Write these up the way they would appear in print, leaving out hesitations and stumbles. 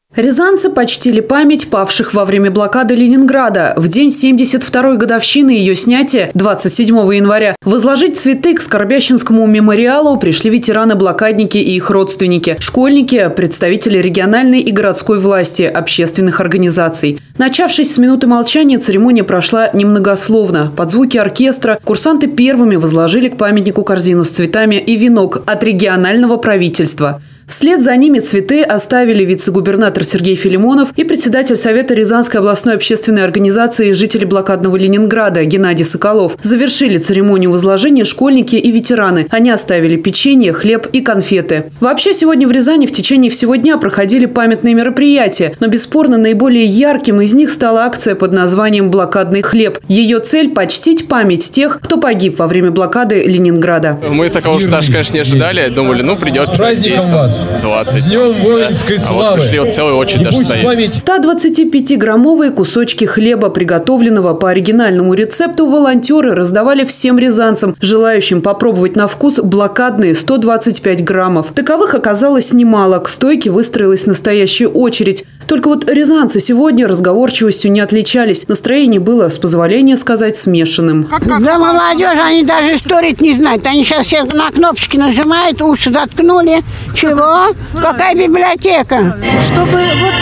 Рязанцы почтили память павших во время блокады Ленинграда. В день 72-й годовщины ее снятия, 27 января, возложить цветы к Скорбященскому мемориалу пришли ветераны-блокадники и их родственники, школьники, представители региональной и городской власти, общественных организаций. Начавшись с минуты молчания, церемония прошла немногословно. Под звуки оркестра курсанты первыми возложили к памятнику корзину с цветами и венок от регионального правительства. Вслед за ними цветы оставили вице-губернатор Сергей Филимонов и председатель Совета Рязанской областной общественной организации «Жители блокадного Ленинграда» Геннадий Соколов. Завершили церемонию возложения школьники и ветераны. Они оставили печенье, хлеб и конфеты. Вообще, сегодня в Рязани в течение всего дня проходили памятные мероприятия. Но бесспорно наиболее ярким из них стала акция под названием «Блокадный хлеб». Ее цель – почтить память тех, кто погиб во время блокады Ленинграда. Мы такого уж даже, конечно, не ожидали. Думали, придет человек 10. 20. С днем воинской славы. А вот пришли вот целую очередь даже стоит. 125-граммовые кусочки хлеба, приготовленного по оригинальному рецепту, волонтеры раздавали всем рязанцам, желающим попробовать на вкус блокадные 125 граммов. Таковых оказалось немало. К стойке выстроилась настоящая очередь. Только вот рязанцы сегодня разговорчивостью не отличались. Настроение было, с позволения сказать, смешанным. Да молодежь, они даже историю не знают. Они сейчас все на кнопочки нажимают, уши заткнули. Чего? Какая библиотека? Чтобы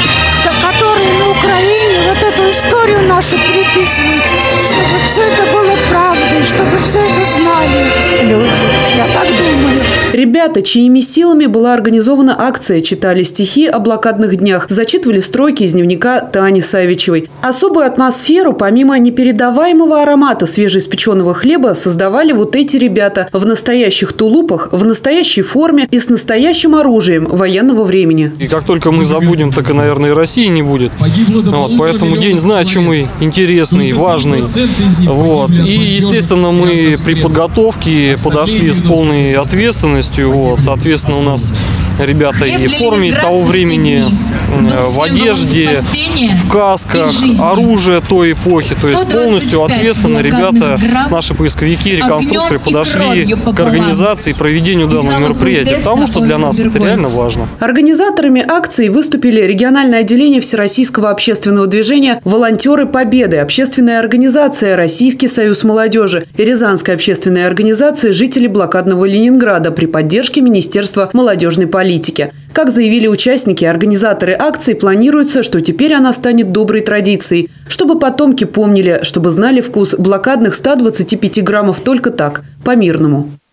которые на Украине эту историю нашу приписывают, чтобы все это было правдой, чтобы все это знали люди. Я так думаю. Ребята, чьими силами была организована акция, читали стихи о блокадных днях, зачитывали строки из дневника Тани Савичевой. Особую атмосферу, помимо непередаваемого аромата свежеиспеченного хлеба, создавали вот эти ребята в настоящих тулупах, в настоящей форме и с настоящим оружием военного времени. И как только мы забудем, так и, наверное, и России не будет. Поэтому день значимый, интересный, важный. И, естественно, мы при подготовке подошли с полной ответственностью. Соответственно, у нас ребята и в форме того времени, в одежде, в касках, оружие той эпохи. То есть полностью ответственно ребята, наши поисковики, реконструкторы подошли к организации и проведению данного мероприятия, потому что для нас это реально важно. Организаторами акции выступили региональное отделение Всероссийского общественного движения «Волонтеры Победы», общественная организация «Российский союз молодежи» и Рязанская общественная организация «Жители блокадного Ленинграда» при поддержке Министерства молодежной политики. Как заявили участники, организаторы акции, планируется, что теперь она станет доброй традицией, чтобы потомки помнили, чтобы знали вкус блокадных 125 граммов только так, по-мирному.